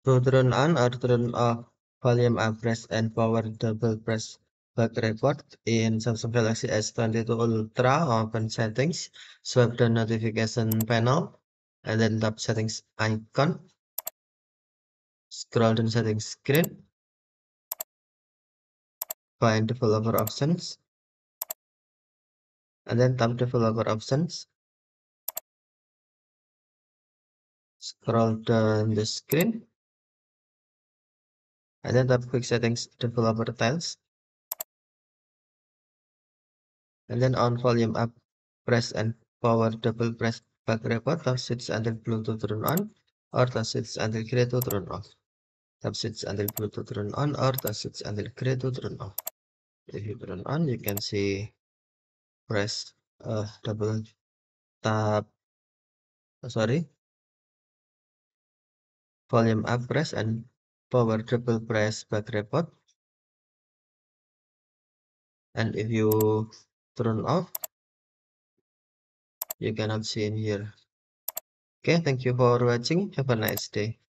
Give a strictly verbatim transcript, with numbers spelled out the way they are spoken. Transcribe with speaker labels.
Speaker 1: To turn on or turn off volume up press and power double press back report in Samsung Galaxy S twenty-two Ultra. Open settings, swipe the notification panel, and then tap settings icon. Scroll down settings screen. Find developer options, and then tap developer options. Scroll down the screen, and then tap quick settings developer tiles, and then on volume up press and power double press back report. Tap switch until Bluetooth turn on, or tap switch until gray to turn off. Tap switch until Bluetooth turn on, or tap switch until gray to turn off. If you turn on, you can see press uh, double tap, uh, sorry, volume up press and power double press back report. And if you turn off, you cannot see in here. Okay, thank you for watching. Have a nice day.